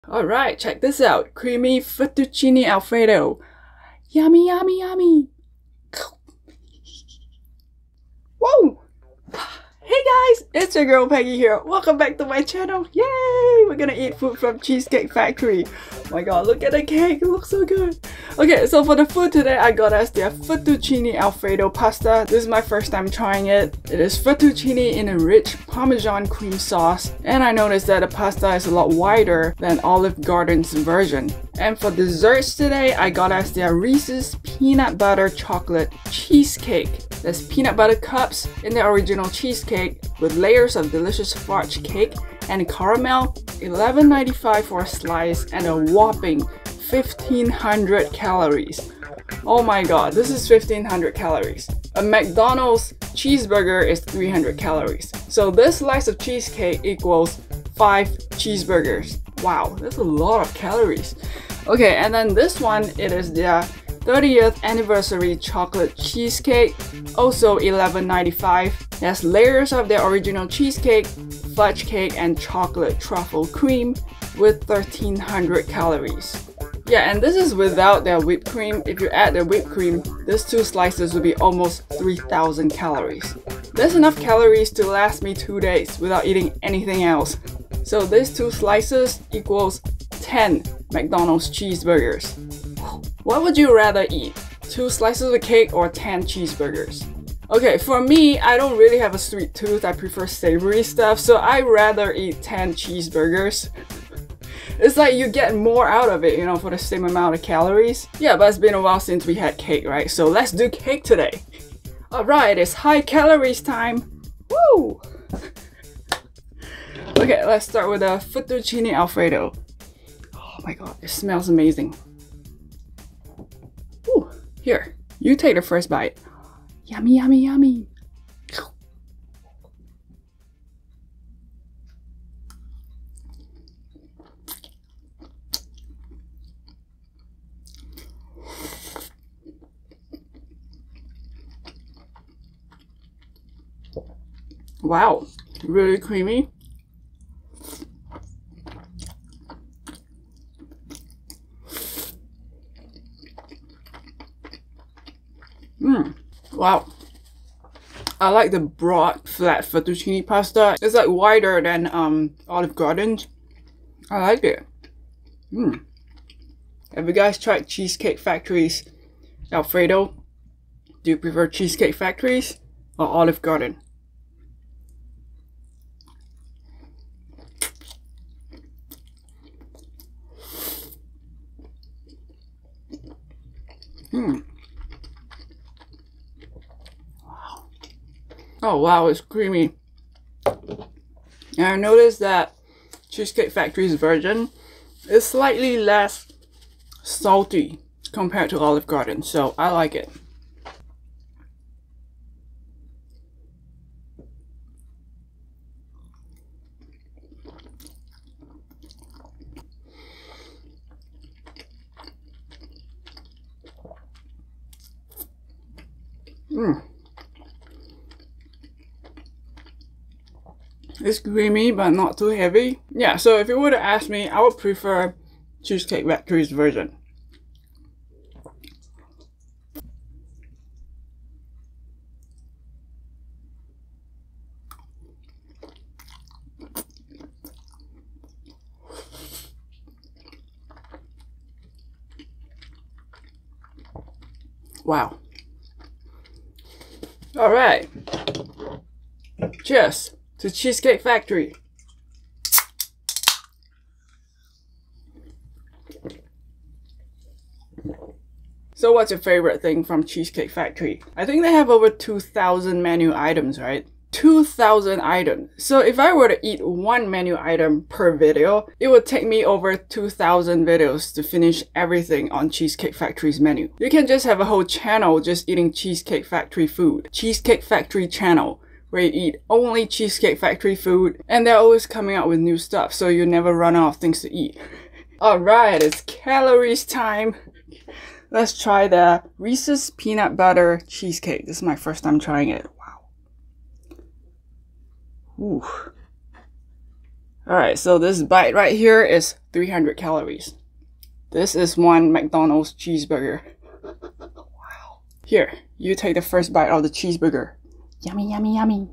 Alright, check this out. Creamy fettuccine alfredo. Yummy, yummy, yummy. Whoa! Hey guys, it's your girl Peggy here. Welcome back to my channel. Yay! We're gonna eat food from Cheesecake Factory. Oh my god, look at the cake. It looks so good. Okay, so for the food today, I got us their fettuccine alfredo pasta. This is my first time trying it. It is fettuccine in a rich Parmesan cream sauce. And I noticed that the pasta is a lot wider than Olive Garden's version. And for desserts today, I got us their Reese's Peanut Butter Chocolate Cheesecake. There's peanut butter cups in the original cheesecake with layers of delicious fudge cake and caramel, $11.95 for a slice and a whopping 1,500 calories. Oh my god, this is 1,500 calories. A McDonald's cheeseburger is 300 calories. So this slice of cheesecake equals 5 cheeseburgers. Wow, that's a lot of calories. Okay, and then this one, it is their 30th anniversary chocolate cheesecake, also $11.95. There's layers of the original cheesecake, fudge cake, and chocolate truffle cream with 1,300 calories. Yeah, and this is without their whipped cream. If you add the whipped cream, these two slices will be almost 3,000 calories. There's enough calories to last me 2 days without eating anything else. So these two slices equals 10 McDonald's cheeseburgers. What would you rather eat? 2 slices of cake or 10 cheeseburgers? Okay, for me, I don't really have a sweet tooth. I prefer savory stuff, so I'd rather eat 10 cheeseburgers. It's like you get more out of it, you know, for the same amount of calories. Yeah, but it's been a while since we had cake, right? So let's do cake today. Alright, it's high calories time. Woo! Okay, let's start with the fettuccine alfredo. Oh my god, it smells amazing. Ooh, here, you take the first bite. Yummy, yummy, yummy. Wow, really creamy. Wow. I like the broad, flat fettuccine pasta. It's like wider than Olive Garden's. I like it. Have you guys tried Cheesecake Factory's Alfredo? Do you prefer Cheesecake Factory's or Olive Garden? Oh wow, it's creamy. And I noticed that Cheesecake Factory's version is slightly less salty compared to Olive Garden, so I like it. It's creamy but not too heavy. Yeah, so if you were to ask me, I would prefer Cheesecake Factory's version. Wow. Alright. Cheers to Cheesecake Factory. So what's your favorite thing from Cheesecake Factory? I think they have over 2,000 menu items, right? 2,000 items. So if I were to eat one menu item per video, it would take me over 2,000 videos to finish everything on Cheesecake Factory's menu. You can just have a whole channel just eating Cheesecake Factory food. Cheesecake Factory channel, where you eat only Cheesecake Factory food, and they're always coming out with new stuff, so you never run out of things to eat. Alright, it's calories time. Let's try the Reese's Peanut Butter Cheesecake. This is my first time trying it. Wow. Ooh. Alright, so this bite right here is 300 calories. This is one McDonald's cheeseburger. Wow. Here, you take the first bite of the cheeseburger. Yummy, yummy, yummy.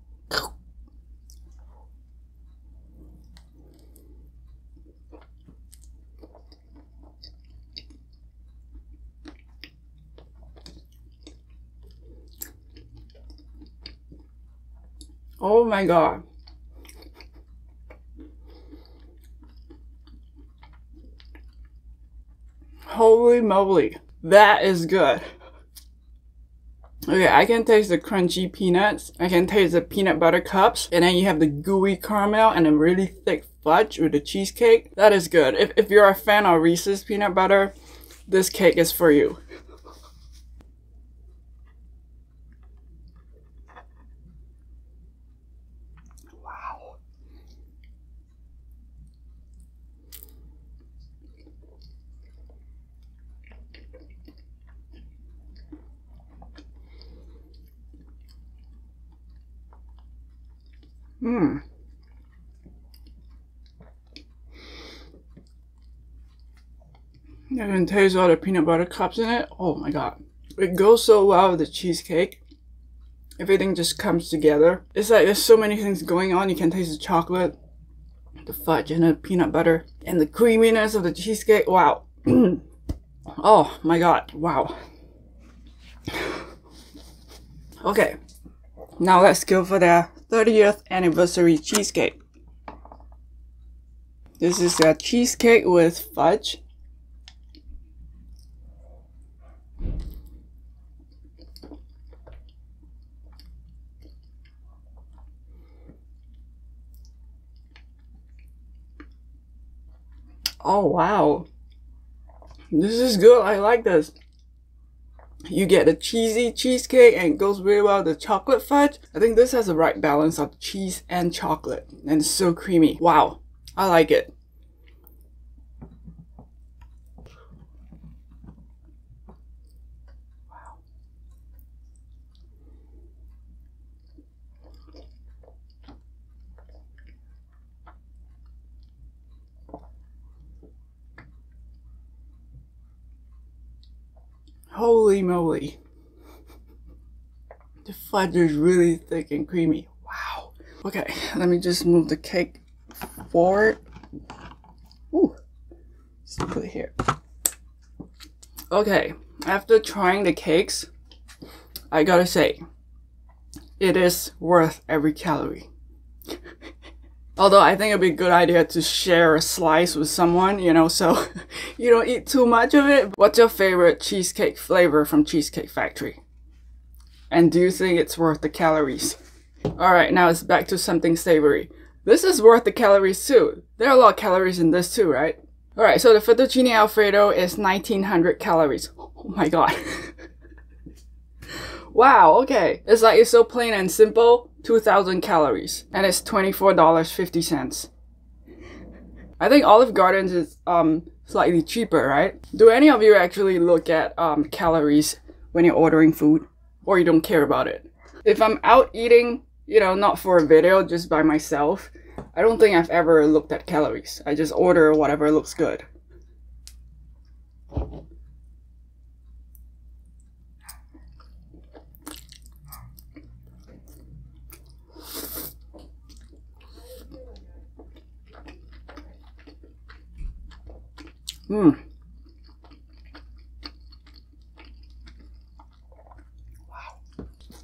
Oh my god. Holy moly. That is good. Okay, I can taste the crunchy peanuts. I can taste the peanut butter cups. And then you have the gooey caramel and a really thick fudge with the cheesecake. That is good. If you're a fan of Reese's peanut butter, this cake is for you. Wow. Mmm. You can taste all the peanut butter cups in it. Oh my god. It goes so well with the cheesecake. Everything just comes together. It's like there's so many things going on. You can taste the chocolate, the fudge, and the peanut butter, and the creaminess of the cheesecake. Wow. Oh my god. Wow. Okay. Now let's go for the 30th anniversary cheesecake. This is a cheesecake with fudge. Oh wow. This is good. I like this. You get a cheesy cheesecake and it goes really well with the chocolate fudge. I think this has the right balance of cheese and chocolate. And it's so creamy. Wow. I like it. Wow. Holy moly. The fudge is really thick and creamy. Wow. Okay, let me just move the cake forward. Ooh. Let's put it here. Okay, after trying the cakes, I gotta say, it is worth every calorie. Although I think it'd be a good idea to share a slice with someone, you know, so you don't eat too much of it. What's your favorite cheesecake flavor from Cheesecake Factory? And do you think it's worth the calories? Alright, now it's back to something savory. This is worth the calories too. There are a lot of calories in this too, right? Alright, so the fettuccine alfredo is 1900 calories. Oh my god. Wow, okay. It's like, it's so plain and simple. 2000 calories. And it's $24.50. I think Olive Garden's is slightly cheaper, right? Do any of you actually look at calories when you're ordering food? Or you don't care about it? If I'm out eating, you know, not for a video, just by myself, I don't think I've ever looked at calories. I just order whatever looks good. Mmm. Wow.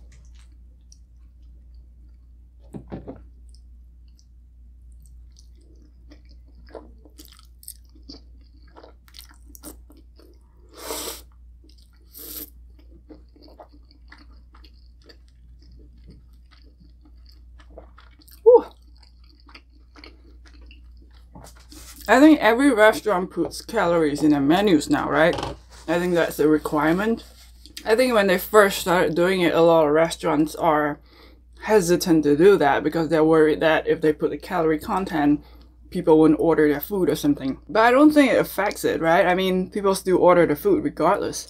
Whew. I think every restaurant puts calories in their menus now, right? I think that's a requirement. I think when they first started doing it, a lot of restaurants are hesitant to do that because they're worried that if they put the calorie content, people wouldn't order their food or something. But I don't think it affects it, right? I mean, people still order the food regardless.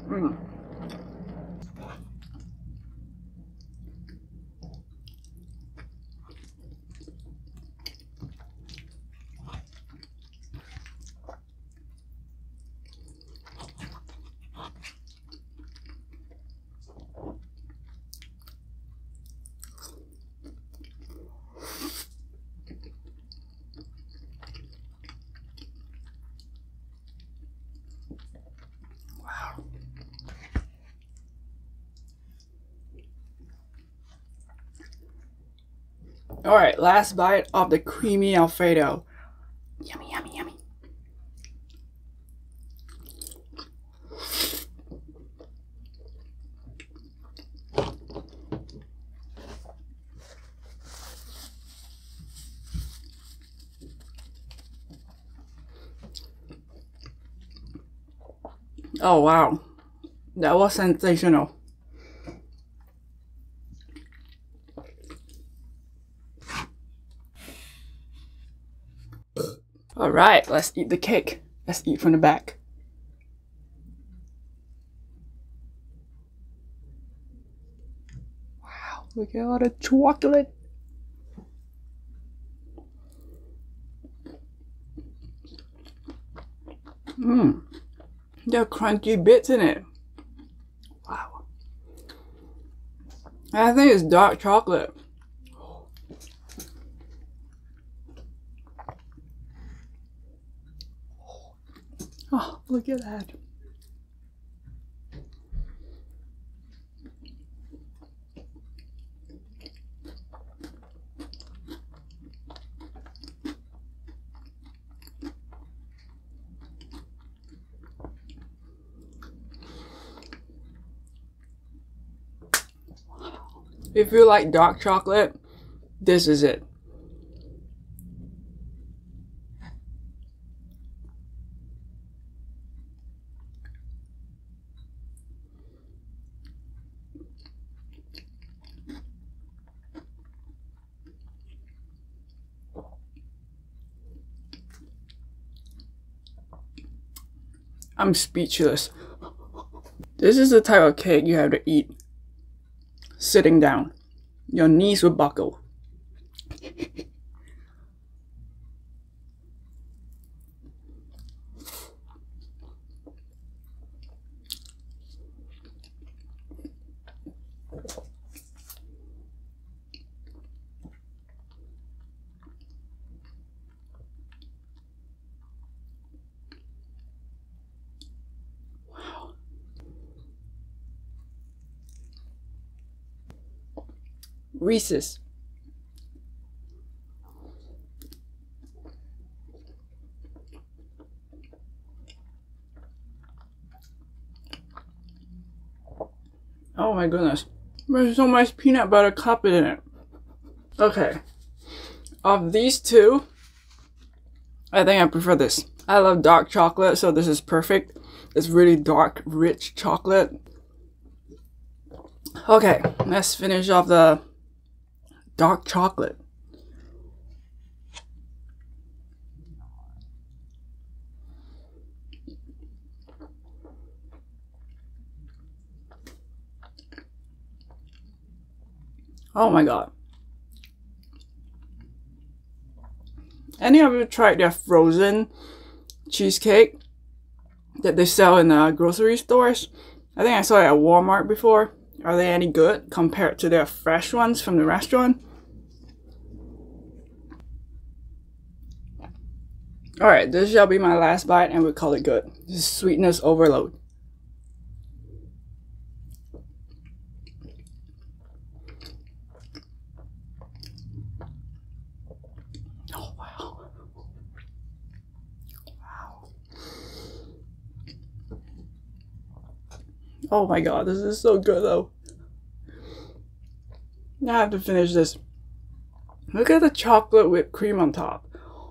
Mm. Alright, last bite of the creamy Alfredo. Yummy, yummy, yummy. Oh wow, that was sensational. Alright, let's eat the cake. Let's eat from the back. Wow, look at all the chocolate. Mmm, there are crunchy bits in it. Wow. I think it's dark chocolate. Oh, look at that. If you like dark chocolate, this is it. I'm speechless. This is the type of cake you have to eat sitting down. Your knees will buckle. Reese's. Oh my goodness. There's so much peanut butter cup in it. Okay. Of these two, I think I prefer this. I love dark chocolate, so this is perfect. It's really dark, rich chocolate. Okay, let's finish off the dark chocolate. Oh my god. Any of you tried their frozen cheesecake that they sell in grocery stores? I think I saw it at Walmart before. Are they any good compared to their fresh ones from the restaurant? Alright, this shall be my last bite and we'll call it good. This is sweetness overload. Oh wow. Wow. Oh my god, this is so good though. Now I have to finish this. Look at the chocolate whipped cream on top.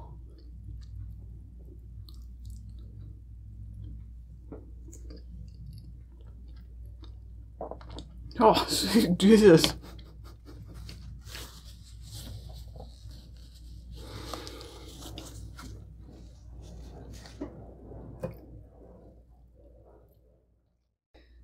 Oh, Jesus.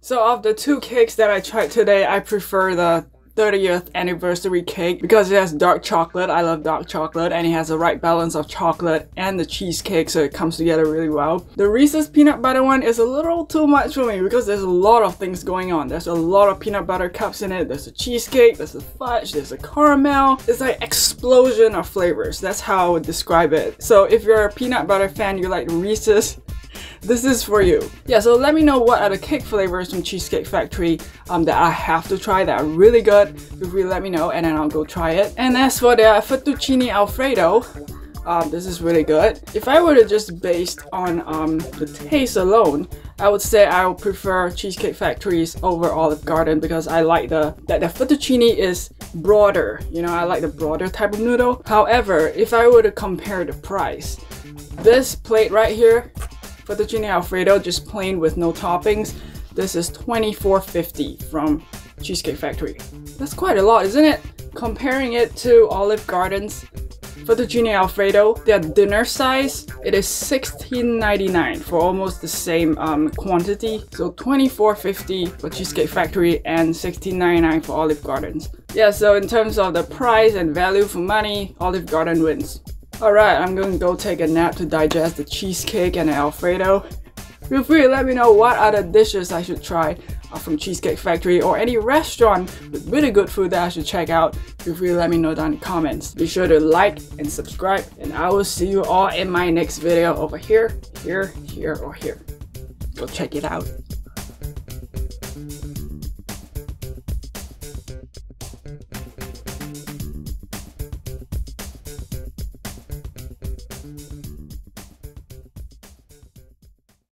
So of the two cakes that I tried today, I prefer the 30th anniversary cake because it has dark chocolate. I love dark chocolate, and it has the right balance of chocolate and the cheesecake, so it comes together really well. The Reese's peanut butter one is a little too much for me because there's a lot of things going on. There's a lot of peanut butter cups in it. There's a cheesecake, there's a fudge, there's a caramel. It's like explosion of flavors. That's how I would describe it. So if you're a peanut butter fan, you like Reese's, this is for you. Yeah, so let me know what are the cake flavors from Cheesecake Factory that I have to try that are really good. Feel free to let me know and then I'll go try it. And as for the fettuccine alfredo, this is really good. If I were to just based on the taste alone, I would say I would prefer Cheesecake Factory's over Olive Garden because I like that the fettuccine is broader. You know, I like the broader type of noodle. However, if I were to compare the price, this plate right here, fettuccine alfredo, just plain with no toppings, this is $24.50 from Cheesecake Factory. That's quite a lot, isn't it? Comparing it to Olive Garden's fettuccine alfredo, their dinner size, it is $16.99 for almost the same quantity. So $24.50 for Cheesecake Factory and $16.99 for Olive Garden's. Yeah, so in terms of the price and value for money, Olive Garden wins. Alright, I'm going to go take a nap to digest the cheesecake and the alfredo. Feel free to let me know what other dishes I should try from Cheesecake Factory or any restaurant with really good food that I should check out. Feel free to let me know down in the comments. Be sure to like and subscribe, and I will see you all in my next video over here, here, or here. Go check it out.